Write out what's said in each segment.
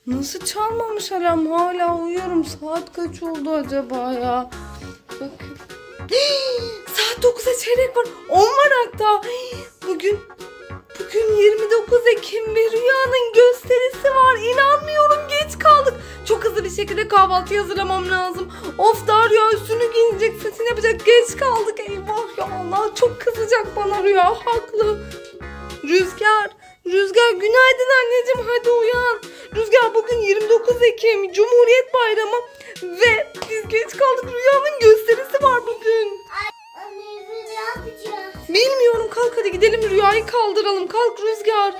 Nasıl çalmamış alarm? Hala uyuyorum. Saat kaç oldu acaba ya? Bakın. Saat 9'a çeyrek var. 10 var hatta. Bugün 29 Ekim ve Rüya'nın gösterisi var. İnanmıyorum, geç kaldık. Çok hızlı bir şekilde kahvaltı hazırlamam lazım. Of, daha Rüya üstünü giyinecek, sesini yapacak. Geç kaldık, eyvah ya Allah. Çok kızacak bana Rüya, haklı. Rüzgar günaydın anneciğim, hadi uyan. Rüzgar, bugün 29 Ekim Cumhuriyet Bayramı ve biz geç kaldık. Rüya'nın gösterisi var bugün. Anne, ne yapacağız? Bilmiyorum, kalk hadi gidelim, Rüya'yı kaldıralım. Kalk Rüzgar.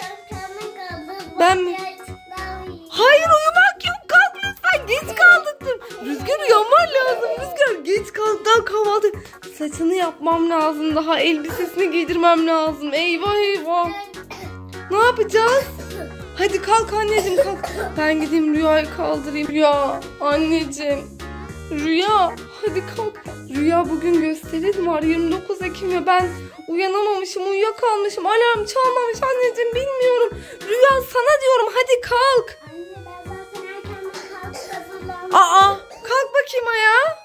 Ben mi? Hayır, uyumak yok, kalk lütfen, geç kaldık. Rüzgar, uyanman lazım. Rüzgar, geç kalk, daha kahvaltı. Saçını yapmam lazım, daha elbisesini giydirmem lazım. Eyvah eyvah. Ne yapacağız? Hadi kalk anneciğim, kalk. Ben gideyim Rüya'yı kaldırayım. Rüya anneciğim. Rüya hadi kalk. Rüya bugün gösterim var, 29 Ekim ve ben uyanamamışım, uyuyakalmışım. Alarm çalmamış anneciğim, bilmiyorum. Rüya sana diyorum, hadi kalk. Anne, ben zaten erkenden kalktım. Aa, kalk bakayım ayağa.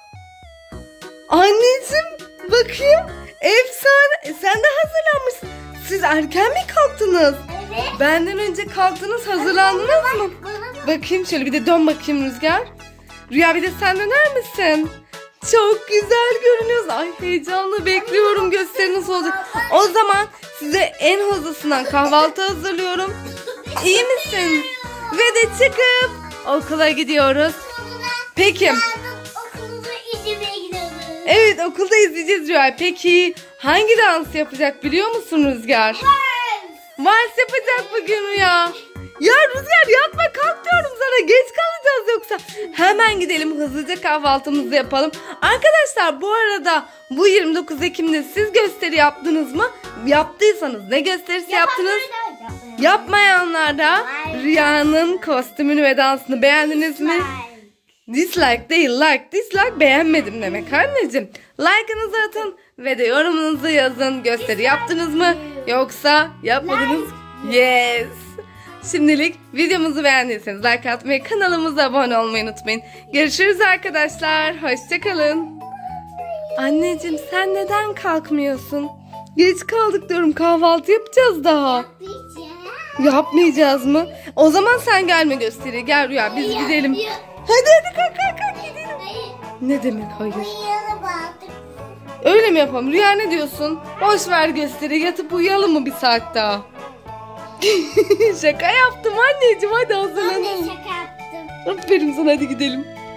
Anneciğim bakayım. Efsane. Sen de hazırlanmışsın. Siz erken mi kalktınız? Evet. Benden önce kalktınız, hazırlandınız mı? Bakayım şöyle, bir de dön bakayım Rüzgar. Rüya, bir de sen döner misin? Çok güzel görünüyorsun. Ay, heyecanla bekliyorum, gösteriniz olacak. O zaman size en hızlısından kahvaltı hazırlıyorum. İyi misin? Ve de çıkıp okula gidiyoruz. Peki. Okulumuza izlemeye gidiyoruz. Evet, okulda izleyeceğiz Rüya. Peki hangi dans yapacak biliyor musun Rüzgar? Vals yapacak bugün Rüya. Ya Rüzgar, yapma, kalk diyorum sana, geç kalacağız yoksa. Hemen gidelim, hızlıca kahvaltımızı yapalım. Arkadaşlar, bu arada bu 29 Ekim'de siz gösteri yaptınız mı? Yaptıysanız ne gösterisi yaptınız? Yapmayanlar da Rüya'nın kostümünü ve dansını beğendiniz mi? Dislike değil, like. Dislike beğenmedim demek anneciğim. Like'ınızı atın ve de yorumunuzu yazın. Gösteri yaptınız mı yoksa yapmadınız? Yes. Şimdilik videomuzu beğendiyseniz like atmayı, kanalımıza abone olmayı unutmayın. Görüşürüz arkadaşlar. Hoşçakalın. Anneciğim, sen neden kalkmıyorsun? Geç kaldık diyorum, kahvaltı yapacağız daha. Yapmayacağız mı? O zaman sen gelme gösteriye. Gel Rüya, biz gidelim. Hadi kalk gidelim. Ne demek hayır? Öyle mi yapalım? Rüya, ne diyorsun? Boş ver gösteri, yatıp uyuyalım mı bir saat daha? Şaka yaptım anneciğim, hadi hazırlanalım. Anne, şaka yaptım. Aferin sana, hadi gidelim.